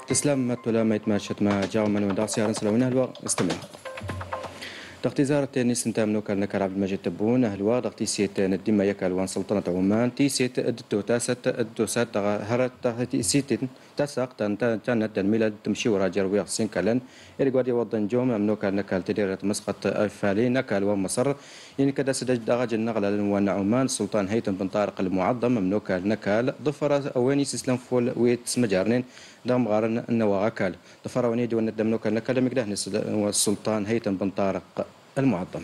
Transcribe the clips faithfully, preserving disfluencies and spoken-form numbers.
تسلم تولا ما يتماشت ما جاو من ودار سيارة سلوينا الوا استمع دغتي زارت نيس نتا منو كان كان عبد المجيد تبون اهلوا دغتي سيت نديما ياك الوان سلطنه عمان تي سيت ادتو تاسات ادتو سات هرت تي سيت تساق تن تن الميلاد تمشي ورا جروي حسين كلن اللي قاعد يوضن جوم منو كان كان تدير مسقط فالي نكال ومصر يعني كذا سدج دغج النقل للوان عمان السلطان هيثم بن طارق المعظم منو كان نكال ظفر اواني سلم فول ويت سمجارنين دام غارن النواغا كال ظفر اواني دون منو كان نكال مقداه السلطان هيثم بن طارق المعظم.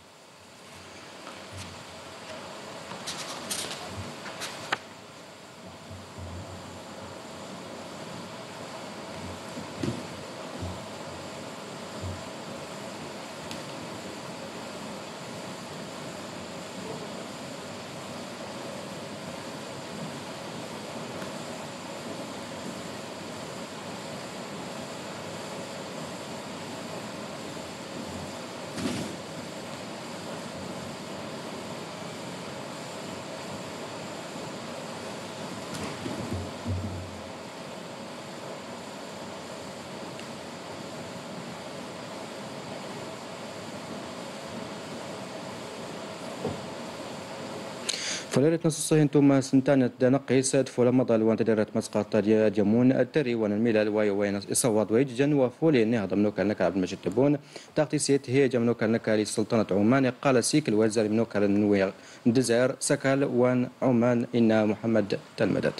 فلرت نصصه انتم سنتان دنقيس فولا مضى وان تدرت مسقط جمون التري وان الميلاد واي وين يصوت ويجن وفولي نهض منوك انك عبد المجيد تبون تغطي سيت هي جمنوك انك لسلطنه عمان قال سيك الوزير منوك النوير دزير سكال وان عمان ان محمد تلمدد.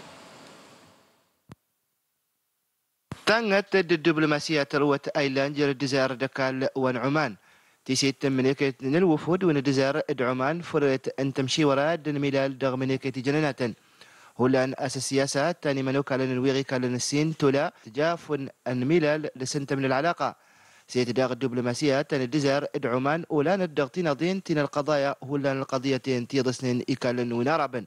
تانت الدبلوماسية روت ايلاند دزير دكال وان عمان تيسيت منيكة الوفود وندزار عمان فريت أن تمشي وراء الميلاد دغ منيكة جنانات هولان أساسياسات تاني منوك على الويغي كالن السين تولا تجاف الميلاد لسنت من العلاقة سيت داغ الدبلوماسية تاني دزار عمان ولان الدغتين ضين تين القضايا هولان القضيتين تيضسنين إكالن وناربن.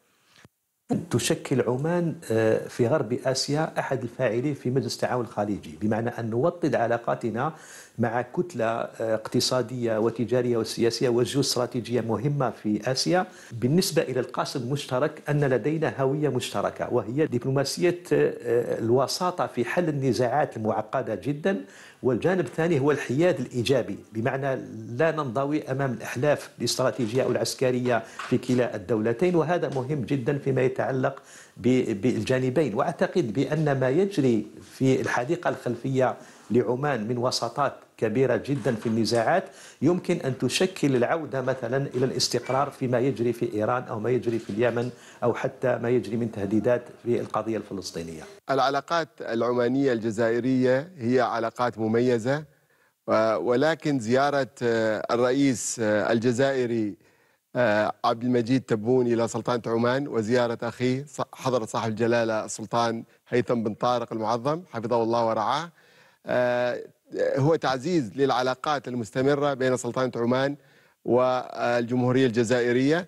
تشكل عمان في غرب آسيا أحد الفاعلين في مجلس التعاون الخليجي، بمعنى أن نوطد علاقاتنا مع كتلة اقتصادية وتجارية وسياسية وجيوستراتيجية مهمة في آسيا. بالنسبة إلى القاسم المشترك أن لدينا هوية مشتركة وهي دبلوماسية الوساطة في حل النزاعات المعقدة جدا، والجانب الثاني هو الحياد الإيجابي، بمعنى لا ننضوي أمام الأحلاف الاستراتيجية أو العسكرية في كلا الدولتين، وهذا مهم جدا فيما يتعلق بالجانبين. وأعتقد بأن ما يجري في الحديقة الخلفية لعمان من وساطات كبيرة جدا في النزاعات يمكن أن تشكل العودة مثلا إلى الاستقرار فيما يجري في إيران أو ما يجري في اليمن أو حتى ما يجري من تهديدات في القضية الفلسطينية. العلاقات العمانية الجزائرية هي علاقات مميزة، ولكن زيارة الرئيس الجزائري عبد المجيد تبون إلى سلطنة عمان وزيارة أخيه حضرة صاحب الجلالة السلطان هيثم بن طارق المعظم حفظه الله ورعاه هو تعزيز للعلاقات المستمرة بين سلطنة عمان والجمهورية الجزائرية.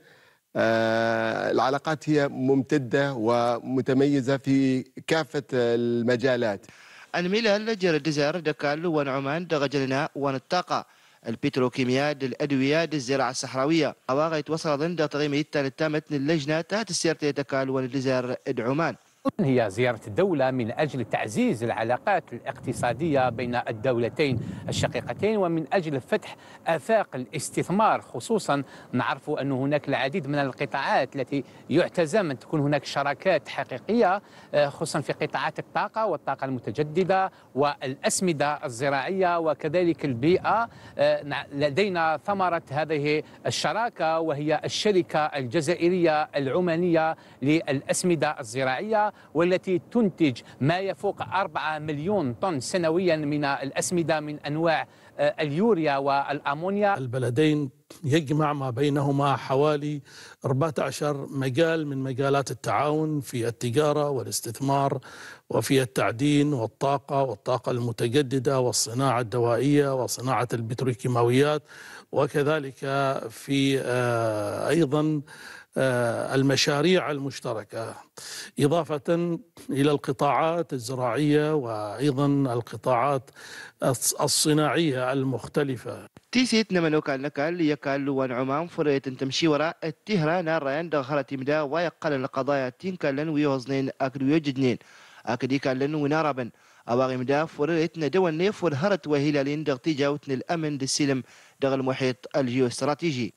العلاقات هي ممتدة ومتميزة في كافة المجالات. الميلاد جرى الجزائر دكال وان عمان دغجلنا وان الطاقة البتروكيمياء الأدوية الزراعة الصحراوية أواغا يتوصل ضمن تغيمي التامت اللجنة تحت السيرة دكال وان الجزائر عمان. هي زيارة الدولة من أجل تعزيز العلاقات الاقتصادية بين الدولتين الشقيقتين ومن أجل فتح آفاق الاستثمار، خصوصا نعرف أن هناك العديد من القطاعات التي يعتزم أن تكون هناك شراكات حقيقية، خصوصا في قطاعات الطاقة والطاقة المتجددة والأسمدة الزراعية وكذلك البيئة. لدينا ثمرة هذه الشراكة وهي الشركة الجزائرية العمانية للأسمدة الزراعية، والتي تنتج ما يفوق أربعة مليون طن سنويا من الأسمدة من أنواع اليوريا والأمونيا. البلدين يجمع ما بينهما حوالي أربعة عشر مجال من مجالات التعاون في التجارة والاستثمار وفي التعدين والطاقة والطاقة المتجددة والصناعة الدوائية وصناعة البتروكيماويات، وكذلك في أيضا المشاريع المشتركة، إضافة إلى القطاعات الزراعية وأيضا القطاعات الصناعية المختلفة. تيسيت نمنوك النكال يكال وان عمان فريت تمشي وراء التهران الريان دخلت مدا ويقل القضايا تنكلن ويوزنين أكل ويجدنين أكدي كلن وناربن أواغي مدا فريتنا دول نيف ورهرت وهلالين دغ تجاوتن الأمن للسلم دغ المحيط الجيوستراتيجي.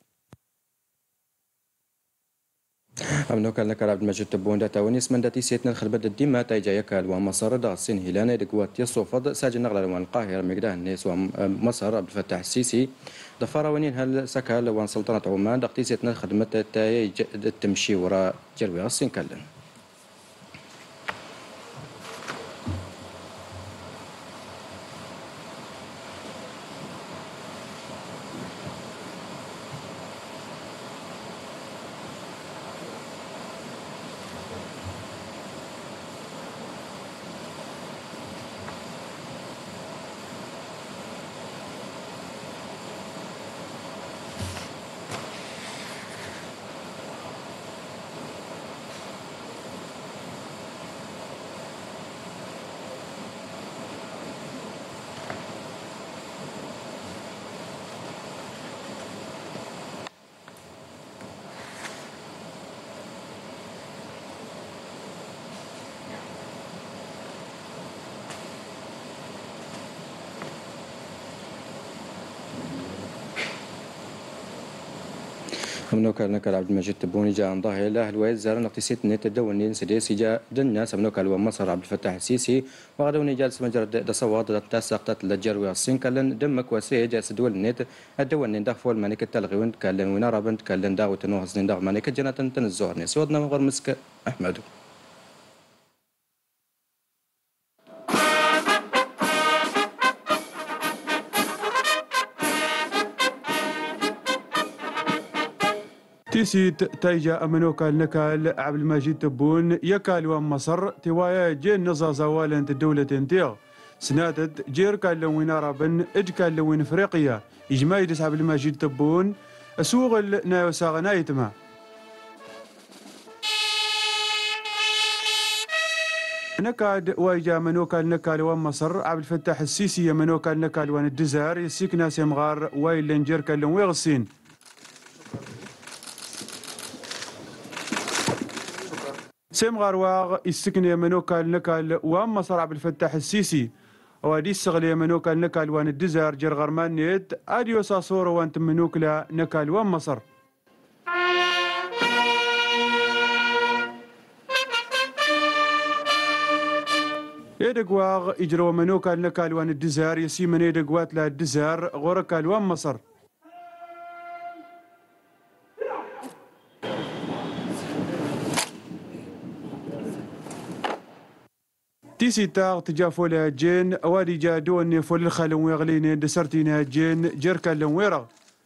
أمنو كان لك عبد المجيد تبون داتا ونيس من داتي سيتنا الخربة الديمة تايجا يكال ومصر دا الصين هيلانا دقوات يصوفض ساجن نغلا وان القاهرة مقداه الناس ومصر عبد الفتاح السيسي ضفارة ونين هل سكال وان سلطنة عمان دقتي سيتنا الخدمة تايج التمشي وراء جلوي الصين كلن. منوك نكال عبد المجيد تبوني جاء عن ظاهر له الويز زار نقطيسيت نت دوني سديسي جاء دنيا سمنوك مصر عبد الفتاح السيسي وغدوني جالس مجرد دصوات دتاسقت للجروي الصين كلن دمك وسي جالس دول النت الدول ندخ فول مانيك التلغي كلن ونرى بنت كلن داو تنوهز ندخ مانيك جنة تنزور ناس ودنا مغر مسك احمد. تيسيت تايجا أمنوكال نكال عبد المجيد تبون يكال وان مصر توايا جين نزا زوالا الدولة تنتيغ سناتد جير كان لوين عربن اج كان لوين افريقيا اجماع يدس عبد المجيد تبون اسوغ نايو ساغنايتما نكاد وايجا منوكال نكال وان مصر عبد الفتاح السيسي منوكال نكال وان الدزار يسيك ناس يمغار وايل لنجير كان لوين ويغسين سيم غارواغ السكن يمنوكال نكال وان مصر عبد الفتاح السيسي وادي السغل يمنوكال نكال وان الدزار جر غرمان نيت اديو ساسورو وان تمنوكلا نكال وان مصر يدقواغ يجرو منوكال نكال وان الدزار يسيمن يدقوات لا الدزار غوركال وان مصر تيسي تاغ تجافولا جين اوادي جا دون فول الخالون ويغلين دسرتينا جين جركا لنويرغ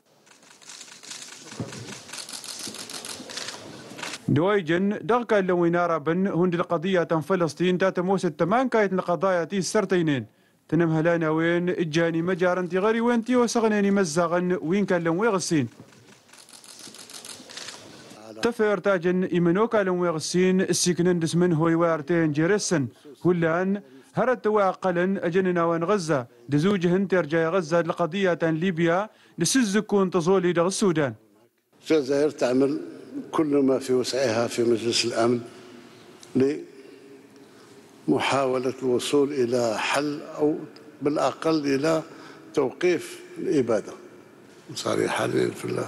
دوايجن دغكا لوينارا بن هند القضية فلسطين تاتموس التمان كايت القضايا تي السرتينين تنم هلانا وين اجاني مجارن تي غري وين تي وسغناني مزاغن وين كان لنويغسين تفير تاجن إيمانوكا لنويغسين السكنن دسمن هوي وارتين جيرسن هلان هرت واقلا أجننا وان غزة دزوجهن ترجع غزة لقضية ليبيا لسزكون تزولي دغ السودان. الجزائر تعمل كل ما في وسعها في مجلس الأمن لمحاولة الوصول إلى حل أو بالأقل إلى توقيف الإبادة صريحة في الله.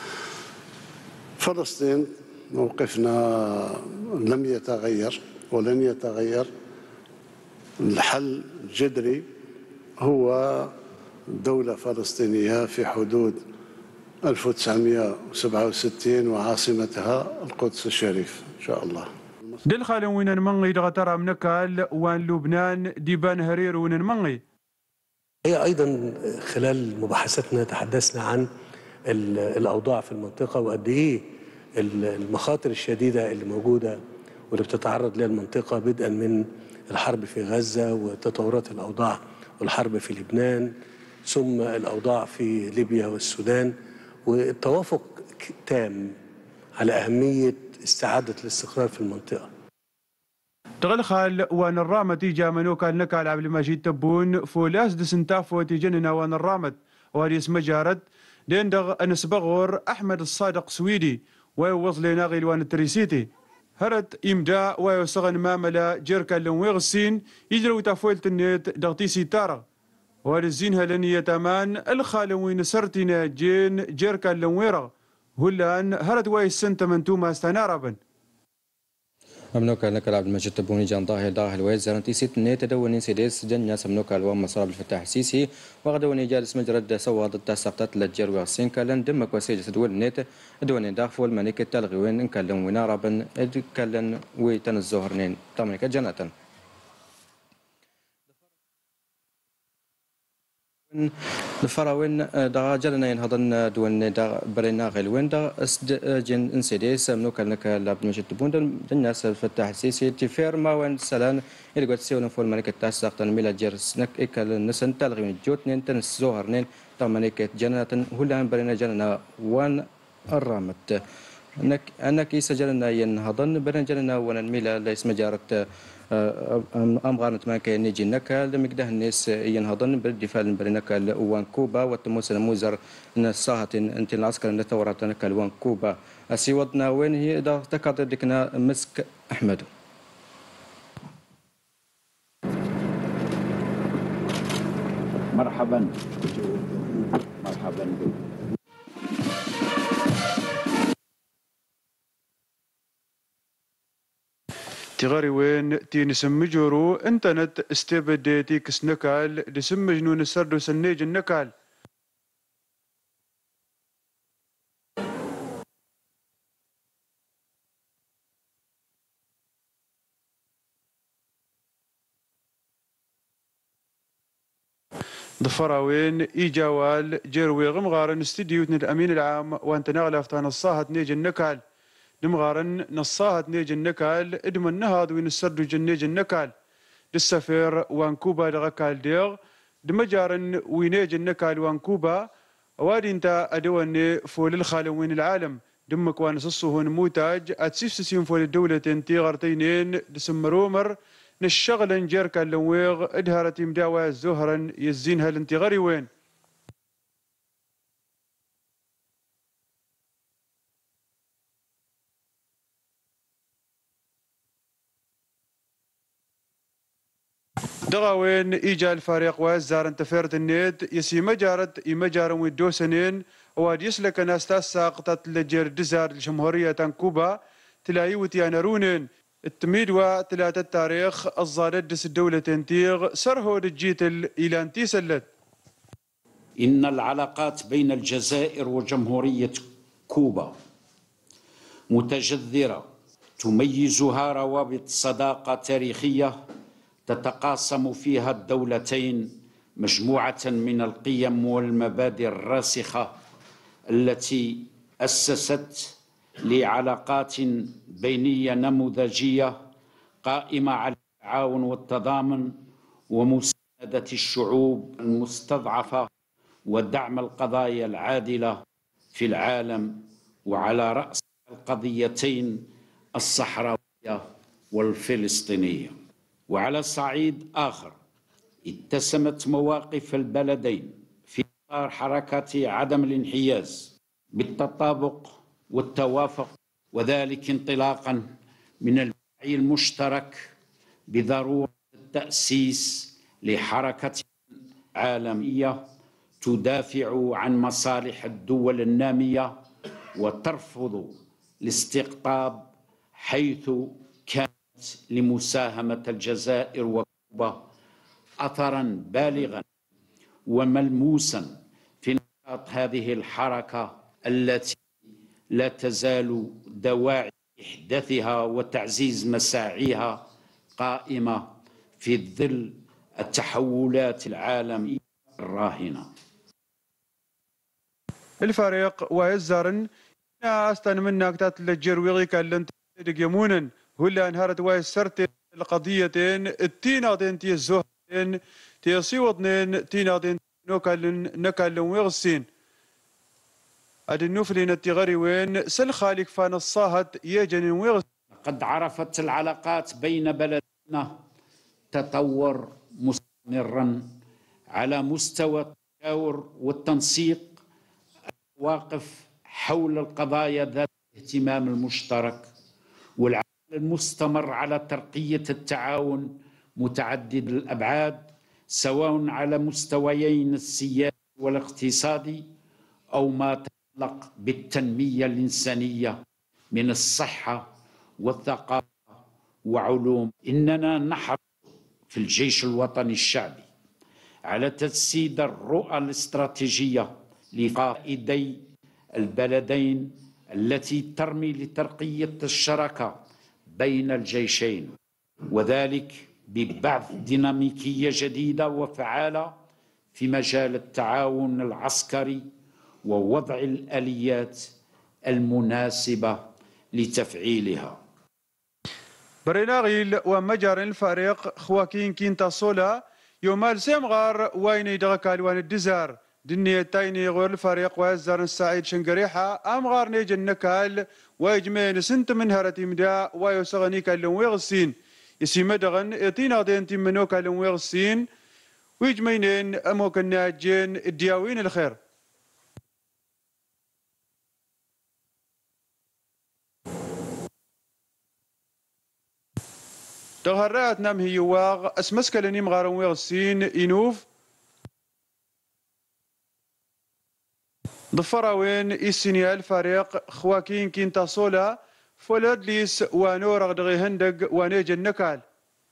فلسطين موقفنا لم يتغير ولن يتغير. الحل الجذري هو دولة فلسطينية في حدود ألف وتسعمئة وسبعة وستين وعاصمتها القدس الشريف إن شاء الله. دل خالن وين المنغي دغترى منكال وان لبنان ديبان هرير وين المنغي. هي أيضا خلال مباحثاتنا تحدثنا عن الأوضاع في المنطقة وقد إيه المخاطر الشديدة اللي موجودة واللي بتتعرض لها المنطقة بدءا من الحرب في غزة وتطورات الأوضاع والحرب في لبنان ثم الأوضاع في ليبيا والسودان والتوافق تام على أهمية استعادة الاستقرار في المنطقة. تغل خال وان الرامة تيجا منوكا نكال عبد المجيد تبون فولاس دسنتاف وتيجننا وان الرامة وهذه اسم جارد دين دغ أنس بغور أحمد الصادق سويدي ويوصل لناغي وان التريسيتي هرت إمداء ويوصغن ماملا جيركا لنويغسين يجروا تفويلة النت دغتي سيتارا والزين هلنية تامان الخالوين سرتنا جين جيركا لنويرا هلان هرت ويسن تمنتوما استناربا ممنوك لك عبد المجيد تبوني جان ظاهر ظاهر ويز زرنتي ست نيت دوني سيديس جنيا سمنوك الوام مصاب الفتاح السيسي وغدوني جالس مجرد سوا ضد سقطت للجر وغسين كلن دمك وسيجس دول نيت دوني داخل الملك تلغي وين كلن وناربا كلن ويتن الزهرنين طمنك جنة الفراوين دا جلنا ينهضن دون دا برينا غلوين دا اسد جن انسيديس منوك لك لابد مجد تبون الناس الفتاح السيسي تفير ما وين سلان اللي قد سيون فول ملك التاسع تن ميلا جرسنك اكل نسن تلغي من جوتنين تن الزهرنين طمنك جنة هلان برينا جلنا وان الرامت انك انك يسجلنا ينهضن برينا جلنا وان ميلا ليس مجارة أم غارنت ما كان يجي نكال مقده الناس ينهضن بالدفاع برنكال وان كوبا والتموس الموزر نصاهة انت العسكر نتورط نكال وان كوبا اسيودنا وين هي اذا تكاد ديكنا مسك احمد مرحبا مرحبا بك تغاري وين تي نسم جورو انترنت استبديتي كسنكال لسم جنون السردو سنيج النكال ضفراوين ايجاوال جيروي غمغارن استديوتنا الامين العام وانت نغلى فتان الصاهة نيج النكال نمغارن نصاهة نيج النكال ادم النهض وين السردو جنيج النكال للسفير وانكوبا لغكال ديغ دمجارن وينيج النكال وانكوبا وادي انت ادواني فول الخالوين العالم دمك وانسصهن موتاج اتسيفسسين فول الدولة انتي غرتينين دسمرومر نشغل نجيركا اللويغ ادهرت مداوى زهرا يزينها الانتغاري وين دغاوين إيجا الفريق وزار انتفرت النيت يسي مجارت يمجار ويدو سنين واد يسلك ناس تساقطت لجير دزار الجمهورية كوبا تلاقي وتيانرونين التميد وثلاثة التاريخ الزارد دس الدولة تنتيغ سرهو دجيتل إلى انتي سلت إن العلاقات بين الجزائر وجمهورية كوبا متجذرة تميزها روابط صداقة تاريخية تتقاسم فيها الدولتين مجموعة من القيم والمبادئ الراسخة التي أسست لعلاقات بينية نموذجية قائمة على التعاون والتضامن ومساندة الشعوب المستضعفة ودعم القضايا العادلة في العالم وعلى رأس القضيتين الصحراوية والفلسطينية. وعلى صعيد آخر اتسمت مواقف البلدين في إطار حركة عدم الانحياز بالتطابق والتوافق وذلك انطلاقا من الوعي المشترك بضرورة التأسيس لحركة عالمية تدافع عن مصالح الدول النامية وترفض الاستقطاب حيث كانت لمساهمة الجزائر وكوبا أثرا بالغا وملموسا في نشاط هذه الحركة التي لا تزال دواعي إحداثها وتعزيز مساعيها قائمة في ظل التحولات العالمية الراهنة. الفريق ويزارن أستن منك تتلجر ويغيك اللي يمونا ولا انهارت ويسرت القضيتين التيناتين تي الزهرين تي سيوطنين تيناتين نوكالن نكالن ويغسين هذا النوفلين التغاري وين سل خالق فان الصاهد يجن ويغ قد عرفت العلاقات بين بلدنا تطور مستمرا على مستوى التشاور والتنسيق المواقف حول القضايا ذات الاهتمام المشترك والعمل المستمر على ترقية التعاون متعدد الأبعاد سواء على مستويين السياسي والاقتصادي أو ما يتعلق بالتنمية الإنسانية من الصحة والثقافة وعلوم. إننا نحرص في الجيش الوطني الشعبي على تجسيد الرؤى الاستراتيجية لقائدي البلدين التي ترمي لترقية الشراكة بين الجيشين، وذلك ببعث ديناميكية جديدة وفعالة في مجال التعاون العسكري ووضع الآليات المناسبة لتفعيلها. بريناغيل ومجر الفريق خواكين كينتا سولا يومال سيمغار وين يدغك الوان الدزار دنيا تايني غور الفريق ويزار السعيد شنقريحة أمغار نيج النكال ويجمين سنت من هرتي مدا ويسغني كالون ويغسين يسي مدغن اتينا دين تمنو كالون ويغسين ويجمينين أموك الناجين الدياوين الخير. تغرات نام هي واغ اسمسك لني مغارون ويغسين ينوف ضفراوين إسينيا الفريق خواكين كينتا سولا فولاد ليس ونور غدغي هندق ونيج النكال.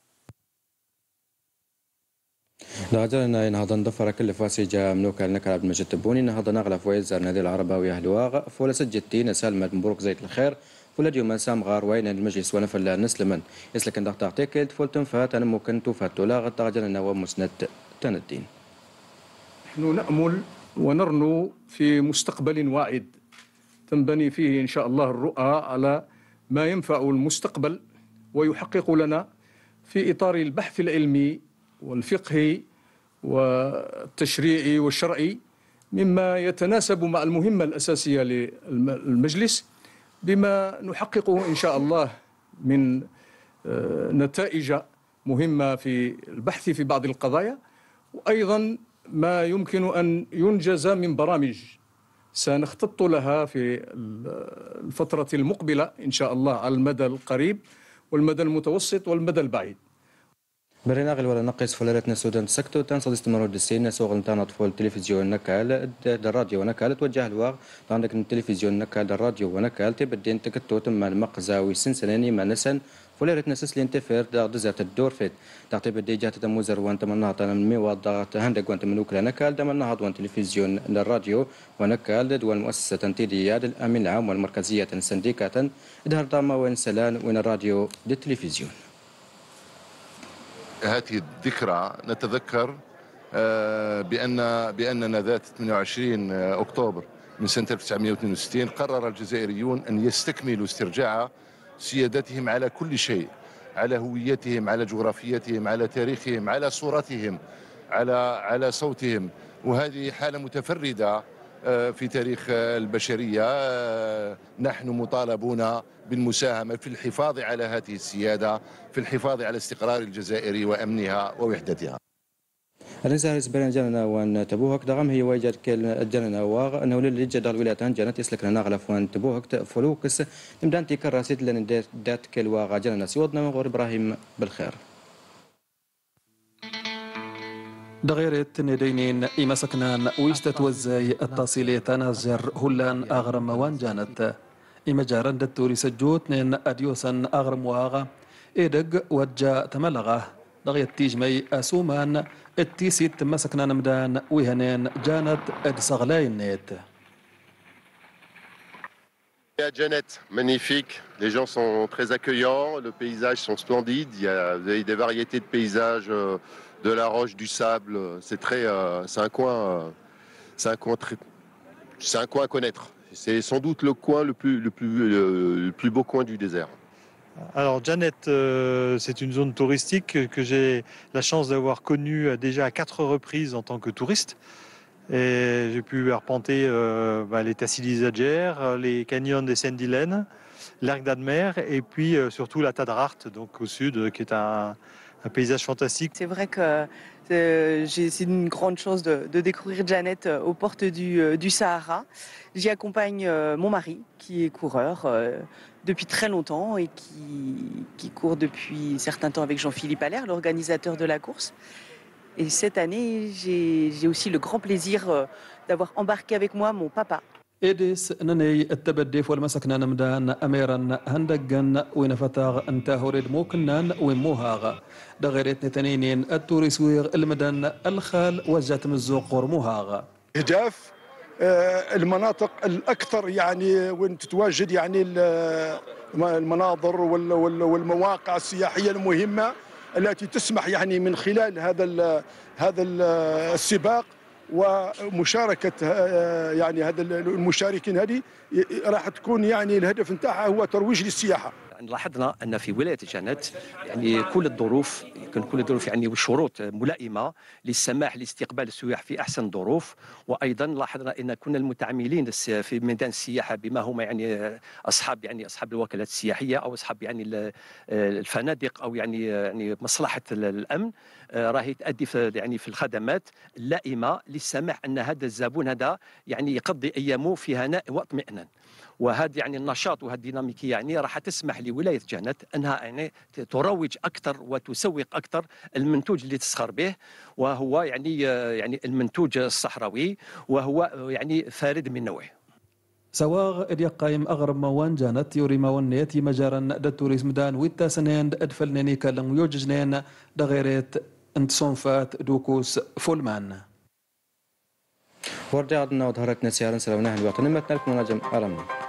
نهضنا نهضا ندفر كل فاسي جا منوكا النكال عبد المجيد تبوني نهضا نغلا فويزر نادي العرباوي أهلواغ فولا سجدتين سالمة مبروك زيت الخير فولا اليوم سام غار وين المجلس ونفل نسلمن يسلك ندق تعتيكل فولتم فات أنا ممكن توفات ولا غطى النواب مسند تندين. نحن نأمل ونرنو في مستقبل واعد تنبني فيه إن شاء الله الرؤى على ما ينفع المستقبل ويحقق لنا في إطار البحث العلمي والفقهي والتشريعي والشرعي مما يتناسب مع المهمة الأساسية للمجلس بما نحققه إن شاء الله من نتائج مهمة في البحث في بعض القضايا، وأيضا ما يمكن أن ينجز من برامج سنخطط لها في الفترة المقبلة إن شاء الله على المدى القريب والمدى المتوسط والمدى البعيد. بريناغل ولا نقص فلرتنا السودان سكتو تنصد استمرار الدسين سوق نتانا طفول التلفزيون نكال الراديو ونكال توجه الواغ عندك التلفزيون نكال الراديو ونكال تبدين تكتو تم المقزاوي سنسناني ما نسن فلرتنا سسلين تفير دزات الدور فيت تعتبر دي جات تموزر وانت من نهض مي وضغط هندق وانت منوك نكال دم النهض وان تلفزيون الراديو ونكال دول مؤسسة تنتيديات الامين العام والمركزية سنديكة دهر ضامة وين سلان وين الراديو دي التلفزيون. هذه الذكرى نتذكر بأن بأننا ذات ثمانية وعشرين أكتوبر من سنة ألف وتسعمئة واثنين وستين قرر الجزائريون أن يستكملوا استرجاع سيادتهم على كل شيء، على هويتهم، على جغرافيتهم، على تاريخهم، على صورتهم، على على صوتهم، وهذه حالة متفردة في تاريخ البشرية. نحن مطالبون بالمساهمة في الحفاظ على هذه السيادة، في الحفاظ على استقرار الجزائر وأمنها ووحدتها. الرسالة سبرين جانا وان تبوهك دغم هي واجد كل جانا واغ انه اللي جدال الولايتان جانت يسلك لنا غلف وان تبوهك فلوكس نمدان تيكر راسيد لان دات كل واغ جانا سيودنا من غور ابراهيم بالخير. دغيرت ندينين إما سكنان ويستتوزي التصيلي تنازر هلان أغرم وان جانت إما جارن دتوري سجوت نين أديوسن أغرم واغا إيدق وجا تملغه دغيت تيجمي أسومان التيسيت مسكنان مدان ويهنين جانت أدسغلاين نيت. À Janet, magnifique, les gens sont très accueillants, le paysage sont splendides, il y a, vous avez des variétés de paysages, euh, de la roche, du sable, c'est très, euh, c'est un coin, euh, c'est un coin très, c'est un coin à connaître. C'est sans doute le coin le plus, le plus, le, le plus beau coin du désert. Alors Janet, euh, c'est une zone touristique que j'ai la chance d'avoir connue déjà à quatre reprises en tant que touriste. Et j'ai pu arpenter euh, bah, les Tassili Zajer, les canyons des Saint-Dylan, l'Arc d'Admer et puis euh, surtout la Tadrart, donc au sud, qui est un, un paysage fantastique. C'est vrai que C'est une grande chance de, de découvrir Janet aux portes du, du Sahara. J'y accompagne mon mari, qui est coureur depuis très longtemps et qui, qui court depuis un certain temps avec Jean-Philippe Allaire, l'organisateur de la course. Et cette année, j'ai aussi le grand plaisir d'avoir embarqué avec moi mon papa. إديس نني التبديف والمسكنا نمدان أميرا هندقن وين فتاغ انتهو ريد موكنان وين موهاغ دغيرت نتنينين التوريسويغ المدن الخال وجات مزوقور موهاغ هداف المناطق الأكثر يعني وين تتواجد يعني المناظر والمواقع السياحية المهمة التي تسمح يعني من خلال هذا هذا السباق ومشاركة يعني هذا المشاركين هذه راح تكون يعني الهدف نتاعها هو ترويج للسياحة. لاحظنا أن في ولاية جانت يعني كل الظروف يكون كل الظروف يعني والشروط ملائمة للسماح لاستقبال السياح في أحسن ظروف، وأيضا لاحظنا أن كنا المتعاملين في ميدان السياحة بما هم يعني أصحاب يعني أصحاب الوكالات السياحية أو أصحاب يعني الفنادق أو يعني يعني مصلحة الأمن راهي تؤدي في يعني في الخدمات اللائمة للسماح أن هذا الزبون هذا يعني يقضي أيامه في هناء واطمئنان. وهذا يعني النشاط وهذه الديناميكيه يعني راح تسمح لولايه جانت انها يعني تروج اكثر وتسوق اكثر المنتوج اللي تسخر به، وهو يعني يعني المنتوج الصحراوي وهو يعني فريد من نوعه. سواغ إدي قايم أغرب موان جانت يوري موان نيتي مجارن دا توريزم دان ويتا سنين أدفلنني كالن يوججنين دا غيريت انت صنفات دوكوس فولمان. ورجعنا وظهرت نسيارا سلوناها الوطنية متنالك مناجم أرامي.